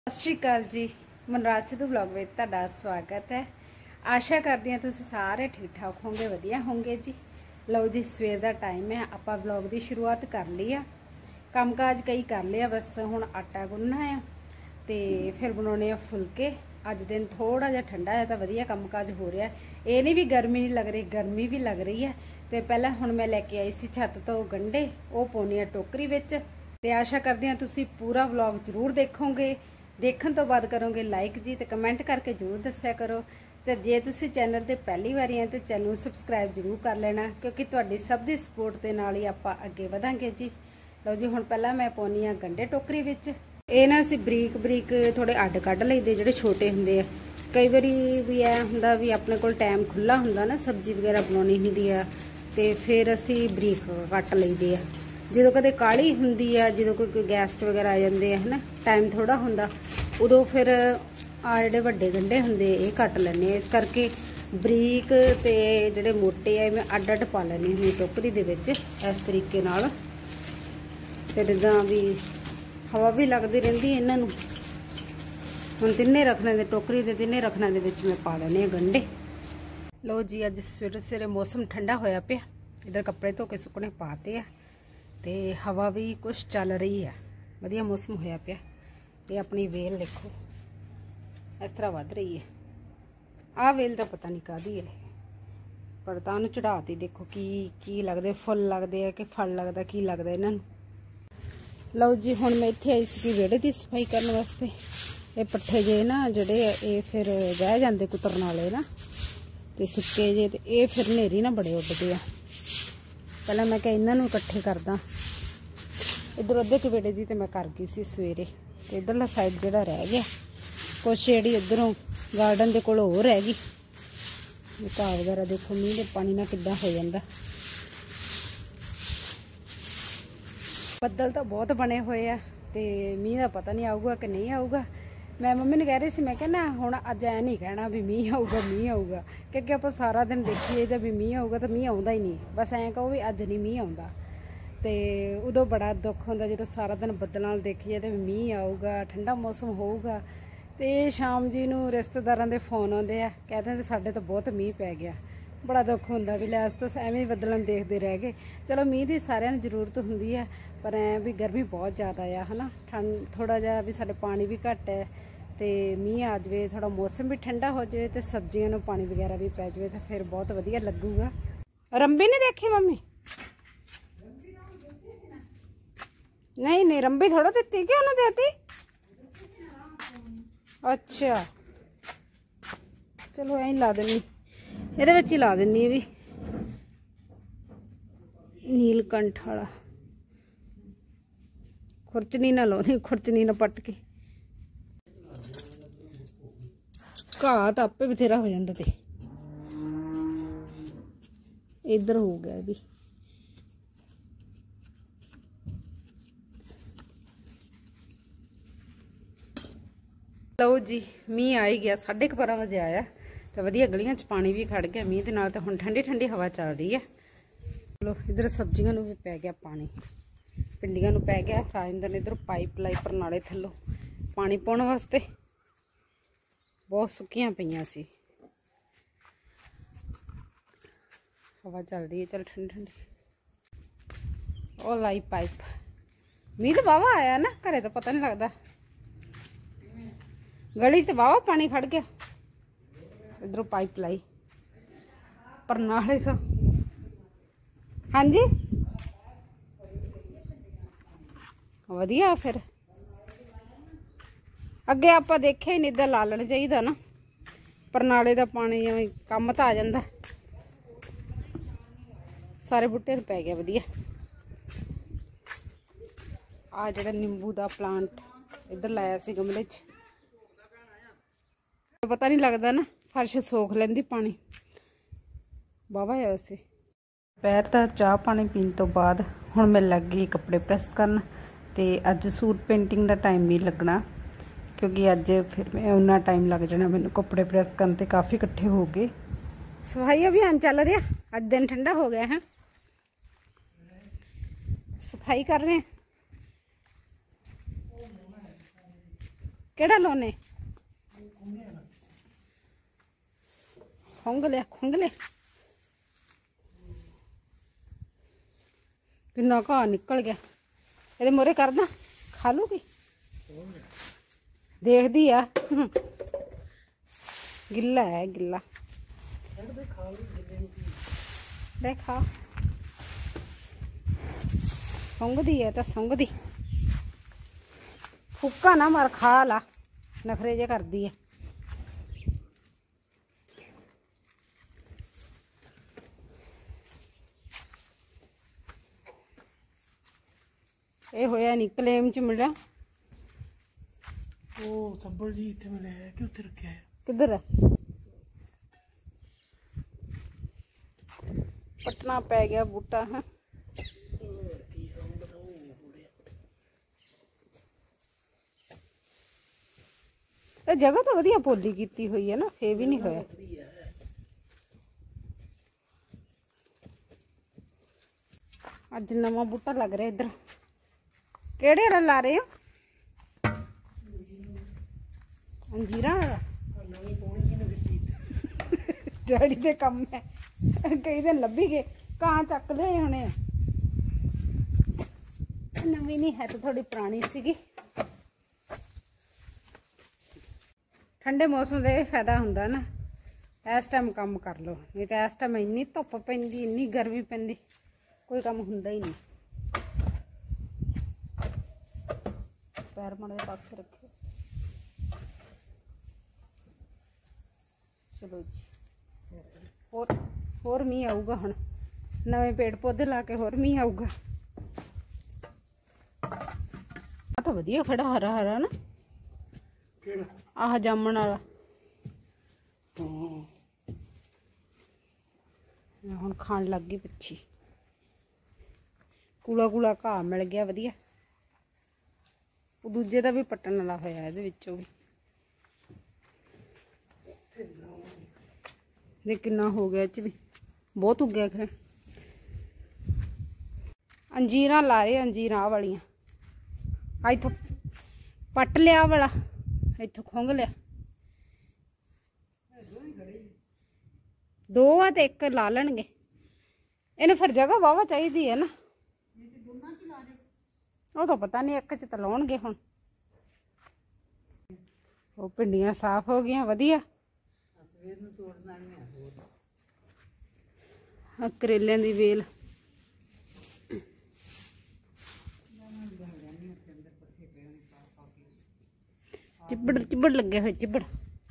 सत श्री अकाल जी। मनराज सिद्धू ब्लॉग में तुहाडा स्वागत है। आशा करती हैं तुसीं सारे ठीक ठाक होंगे, वधिया होंगे जी। लो जी, सवेर का टाइम है, आपां ब्लॉग की शुरुआत कर ली है। काम काज कई कर लिया, बस हुण आटा गुन्नना है तो फिर बनाने फुलके। अज दिन थोड़ा जिहा ठंडा है तो वधिया काम काज हो रहा है। ये नहीं भी गर्मी नहीं लग रही, गर्मी भी लग रही है। तो पहले हुण मैं लैके आई सी छत तो गंढे, वो पाउणी आ टोकरी विच। ते आशा करदी हां तुसीं पूरा व्लॉग जरूर देखोगे। देखने तो बाद करोगे लाइक जी, तो कमेंट करके जरूर दस्या करो। तो जे तुसीं चैनल ते पहली बारी हैं तो चैनल नूं सबसक्राइब जरूर कर लेना, क्योंकि तुहाडी सब दी सपोर्ट दे नाल ही आपां अगे वधांगे जी। लो जी, हुण पहलां मैं पाउणी आ गंढे टोकरी विच। ਇਹ ਨਾ ਅਸੀਂ ਬਰੀਕ ਬਰੀਕ ਥੋੜੇ ਅੱਡ ਕੱਢ ਲਈਦੇ ਜਿਹੜੇ ਛੋਟੇ ਹੁੰਦੇ ਆ। ਕਈ ਵਾਰੀ ਵੀ ਐ ਹੁੰਦਾ ਵੀ ਆਪਣੇ ਕੋਲ ਟਾਈਮ ਖੁੱਲਾ ਹੁੰਦਾ ਨਾ, ਸਬਜ਼ੀ ਵਗੈਰਾ ਬਣਾਉਣੀ ਹੁੰਦੀ ਆ, ਤੇ ਫਿਰ ਅਸੀਂ ਬਰੀਕ ਕੱਟ ਲਈਦੇ ਆ। ਜਦੋਂ ਕਦੇ ਕਾਲੀ ਹੁੰਦੀ ਆ, ਜਦੋਂ ਕੋਈ ਗੈਸਟ ਵਗੈਰਾ ਆ ਜਾਂਦੇ ਆ ਹਨਾ, ਟਾਈਮ ਥੋੜਾ ਹੁੰਦਾ, ਉਦੋਂ ਫਿਰ ਆ ਜਿਹੜੇ ਵੱਡੇ ਗੰਢੇ ਹੁੰਦੇ ਇਹ ਕੱਟ ਲੈਣੇ ਆ। ਇਸ ਕਰਕੇ ਬਰੀਕ ਤੇ ਜਿਹੜੇ ਮੋਟੇ ਆ ਮੈਂ ਅੱਡ ਅੱਡ ਪਾ ਲੈਣੀ ਹੁੰਦੀ ਟੋਕਰੀ ਦੇ ਵਿੱਚ ਇਸ ਤਰੀਕੇ ਨਾਲ। ਤੇ ਜਿੱਦਾਂ ਵੀ हवा भी लगती रही इन्हां नूं। हुण तिन्ने रखने दे टोकरी दे तिन्ने रखने दे विच मैं पा लेने गंढे। लो जी, अज सवेरे सवेरे मौसम ठंडा होया पिया। इधर कपड़े धो के सुकने पाते आ ते हवा भी कुछ चल रही है, वधिया मौसम होया पिया। ते अपनी वेल देखो इस तरह वध रही है। आ वेल का पता नहीं काहदी है, पर तां नूं चढ़ाती देखो की लगदे, फुल लगदे आ कि फल लगदा, की लगदा इन्हां नूं। लो जी, हुण मैं इत्थे आई सी विहड़े की सफाई करने वास्ते। ये पट्ठे जे ना जिहड़े ये फिर रह जांदे कुतरन वाले ना, ते सुक्के जे, ते ये फिर नेरी ना बड़े उड्डदे आ। पहले मैं कहा इन्हां नूं इकट्ठे करदा। इधर अद्धे क विहड़े दी ते मैं कर गई सी सवेरे, ते इधरला साइड जिहड़ा रह गया कुछ, जिहड़ी उधरों गार्डन दे कोल हो रह गई। घाह वगैरह देखो मींह दे पानी नाल किद्दां हो जांदा। ਬੱਦਲ ਤਾਂ ਬਹੁਤ ਬਣੇ ਹੋਏ ਆ ਤੇ ਮੀਂਹ ਦਾ ਪਤਾ ਨਹੀਂ ਆਊਗਾ ਕਿ ਨਹੀਂ ਆਊਗਾ। ਮੈਂ ਮੰਮੀ ਨੂੰ ਕਹਿ ਰਹੀ ਸੀ, ਮੈਂ ਕਹਿੰਦਾ ਹੁਣ ਅੱਜ ਐ ਨਹੀਂ ਕਹਿਣਾ ਵੀ ਮੀਂਹ ਆਊਗਾ, ਕਿਉਂਕਿ ਆਪਾਂ ਸਾਰਾ ਦਿਨ ਦੇਖੀਏ ਤਾਂ ਵੀ ਮੀਂਹ ਆਊਗਾ ਤਾਂ ਮੀਂਹ ਆਉਂਦਾ ਹੀ ਨਹੀਂ। ਬਸ ਐਂ ਕਹੋ ਵੀ ਅੱਜ ਨਹੀਂ ਮੀਂਹ ਆਉਂਦਾ, ਤੇ ਉਦੋਂ ਬੜਾ ਦੁੱਖ ਹੁੰਦਾ ਜਦੋਂ ਸਾਰਾ ਦਿਨ ਬੱਦਲਾਂ ਨਾਲ ਦੇਖੀਏ ਤੇ ਮੀਂਹ ਆਊਗਾ, ਠੰਡਾ ਮੌਸਮ ਹੋਊਗਾ। ਤੇ ਸ਼ਾਮ ਜੀ ਨੂੰ ਰਿਸ਼ਤੇਦਾਰਾਂ ਦੇ ਫੋਨ ਆਉਂਦੇ ਆ, ਕਹਿੰਦੇ ਨੇ ਸਾਡੇ ਤਾਂ ਬਹੁਤ ਮੀਂਹ ਪੈ ਗਿਆ। बड़ा दुख होंदा भी लै अस तो एवें बदलों देखते रह गए। चलो मीह की सारिਆਂ ਨੂੰ ਜ਼ਰੂਰਤ ਹੁੰਦੀ है, पर ऐ भी गर्मी बहुत ज़्यादा है है ना। ठंड थोड़ा जहा भी साढ़े पानी भी घट है, तो मीह आ जाए, थोड़ा मौसम भी ठंडा हो जाए, तो सब्जियों में पानी वगैरह भी पै जाए, तो फिर बहुत वधिया लगूगा। रंबी नहीं देखी मम्मी? नहीं रंबी थोड़ा दी कि उन्होंने देती। अच्छा चलो ऐ ला देनी, ਇਹਦੇ ਵਿੱਚ ਹੀ ਲਾ ਦਿੰਨੀ ਵੀ ਨੀਲਕੰਠ ਵਾਲਾ। ਖੁਰਚਣੀ ਨਾ ਲਾਉਣੀ, ਖੁਰਚਣੀ ਨਾ ਪੱਟ ਕੇ। ਘਾਹ ਤਾਂ ਆਪੇ ਬਥੇਰਾ ਹੋ ਜਾਂਦਾ। ਤੇ ਇੱਧਰ ਹੋ ਗਿਆ ਵੀ। ਲਓ ਜੀ, ਮੀਂਹ ਆ ਹੀ ਗਿਆ, 12:30 ਵਜੇ ਆਇਆ। तो वधिया गलियां च पानी भी खड़ गया मीह दे नाल। तो हुण ठंडी ठंडी हवा चल रही है। चलो इधर सब्जियां नूं भी पै गया पानी, पिंडियां नूं पै गया। राजिंदर ने इधर पाइप लाई परनाले थल्लों पानी पाउण वास्ते, बहुत सुक्कियां पईयां सी। हवा चल रही है, चल ठंडी ठंडी। और लाई पाइप, मीह तो वाहवा आया ना, घरे तो पता नहीं लगता। गली तो वाहवा पानी खड़ गया। इधरों पाइप लाई परनाले तो। हाँ जी वधिया। फिर अगे आप देखे नहीं, इधर ला लेना चाहिए ना, परनाले का पानी जिवें कम तो आ जाता। सारे बूटे पै गया वधिया। आ जिहड़ा नींबू का प्लांट इधर लाया सी गमले च, पता नहीं लगता ना, फर्श सोख लेंदी पानी वाहवा है वैसे। दोपहर का चाह पानी पीने तो बाद हुण मैं लग गई कपड़े प्रैस करन। ते अज सूट पेंटिंग का टाइम नहीं लगना, क्योंकि अज फिर मैं उन्ना टाइम लग जाना मैनूं कपड़े प्रैस करन ते काफ़ी इकट्ठे हो गए। सफाई अभियान चल रहा, अज दिन ठंडा हो गया है, सफाई कर रहे हैं। केड़ा लाने खुंग लिया किन्ना घाह निकल गया ये मोरे करदा खा लूगी देखदी आ गिल्ला है गिल्ला देखा सुंगदी है तो सुंगदी फुक्का ना मार खा ला नखरे जे करदी है ये होया नहीं क्लेम च मिला वो सब्बर जी इतने मिले है कि उधर रखे है किधर है पटना पै गया बूटा है जगह तो वधिया पोली की हुई है ना फे भी नहीं होया अज नवा बूटा लग रहा इधर केड़े वाला ला रहे हो अंजीरा डैडी दे कम है कई दिन लभी गए कहाँ चक ले होने नवी नहीं है तो थोड़ी पुरानी सीगी ठंडे मौसम का फायदा हुंदा ना इस टाइम काम कर लो नहीं तो इस टाइम इन्नी धुप पैंदी इन्नी गर्मी पैंदी कोई काम हुंदा ही नहीं पैर माड़े पास रखे चलो जी होर मीह आऊगा हुण नवे पेड़ पौधे ला के होर मीह आऊगा तो वधिया खड़ा हरा हरा ना आह जामन वाला हुण खाण लग गई पिछी कूला कूला घाह मिल गया वधिया दूजे का भी पट्टन वाला होया इहदे विचों भी देख कितना हो गया इच भी बहुत उगया खैर अंजीरां ला रहे अंजीरां वालियां इथों पट लिया वाला इथों खुंग लिया दो आ ते एक ला लेंगे इन्हें फिर जगह वाहवा चाहिए है ना वो तो पता नहीं एक च तो लाउणगे हुण वो भिंडियां साफ हो गई वधिया करेलियां दी वेल चिबड़ लगे हुए चिबड़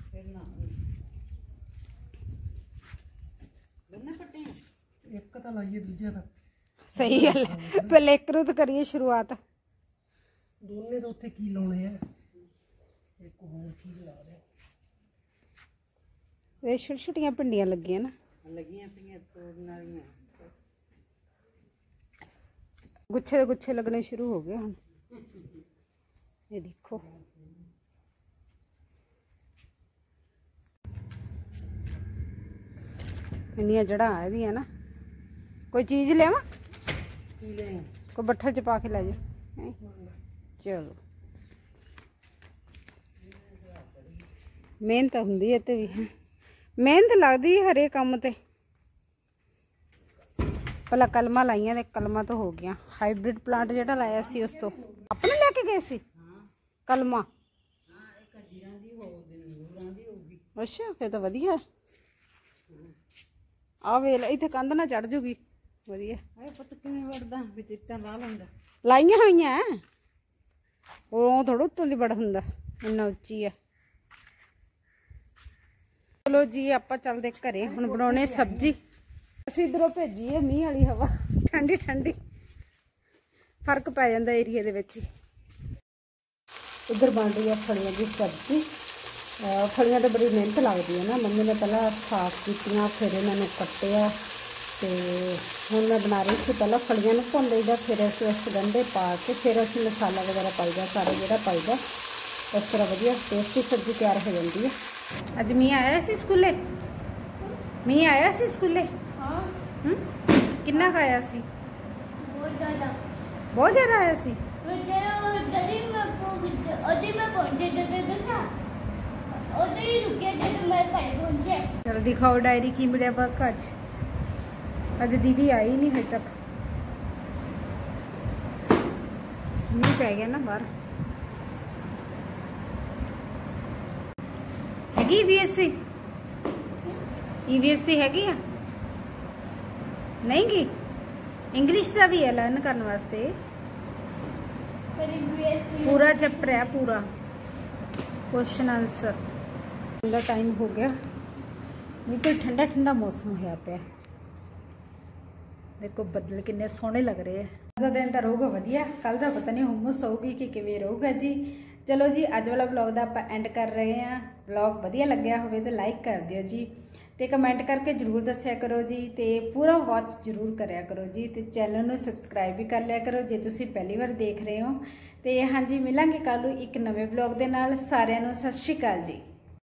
एक तो लाइए दूजे का सही गल है पहले एक तो करिए शुरुआत दोने तो उत्थे की लाने है एक होर चीज ला दे ये छोटी छोटियां भिंडियां लगियां ना गुच्छे दे गुच्छे लगने शुरू हो गए हुण ये देखो इन्नियां जड़ा है ना कोई चीज़ लिया कोई बट्ठल च पा के लै जाओ चलो मेहनत हुंदी है ते भी मेहनत लगदी हरे काम ते पहला कलमा लाइया ते कलमा तो हो गया हाइब्रिड प्लांट जिहड़ा लाया सी उस तो अपने लैके गए सी कलमा अच्छा फिर तो वधिया आ वेल इत्थे कंध ना चढ़ जूगी वधिया लाइया हुई वो थोड़ा उत्तों दी बड़ा हुंदा इन्ना उच्ची है चलो जी आपां चलदे घरे हुण बनाउने सब्जी असीं इधरों भेजी है मीह वाली हवा ठंडी ठंडी फर्क पै जांदा एरिया दे विच इधर बन रही है फलियां की सब्जी फलियां तो बड़ी मेहनत लगती है ना मम्मी ने पहला साफ कीतियां फिर इन्होंने कट्टिया तो हुण मैं बना रही थी पहला फलियां नूं भुन लईदा फिर असीं उस गंढे पा के फिर असीं मसाला वगैरह पाईदा सारा जिहड़ा पाईदा इस तरह वधिया टेस्टी सब्जी तैयार हो जाती है। अज मीह आया सी स्कूले मीह आया सी स्कूले किन्ना क आया सी बहुत ज़्यादा आया सी ਉਹਦੀ ਮੈਂ ਪਹੁੰਚੇ ਜਦੋਂ ਦੱਸਾਂ ਉਹਦੇ ਹੀ ਰੁਕਿਆ ਜਦੋਂ ਮੈਂ ਘਰੇ ਪਹੁੰਚਿਆ। चलो दिखाओ डायरी की मिले बक अज दीदी आई नहीं हजे तक। मीह पै गया ना बाहर। हैगी ईवीएससी ईवीएससी हैगी आ नहीं गी इंग्लिश का भी है लर्न करने वास्ते पूरा चैप्टर है पूरा क्वेश्चन आंसर का टाइम हो गया। बिल्कुल ठंडा ठंडा मौसम होया पिया। देखो बदल किन्ने सोहने लग रहे हैं। अज का दिन तो रहूगा वधिया, कल का पता नहीं हुम्मस होगी कि किवें रहूगा जी। चलो जी अज वाला ब्लॉग का आपां एंड कर रहे हैं। ब्लॉग वधिया लग्या होवे तो लाइक कर दिओ जी ते कमेंट करके जरूर दस्सिया करो जी ते पूरा वॉच जरूर करया करो जी ते चैनल नूं सबसक्राइब भी कर लिया करो जे तुसीं पहली बार देख रहे हो। तो हाँ जी मिलांगे कल एक नवे ब्लॉग दे नाल। सारिआं नूं सत श्री अकाल जी।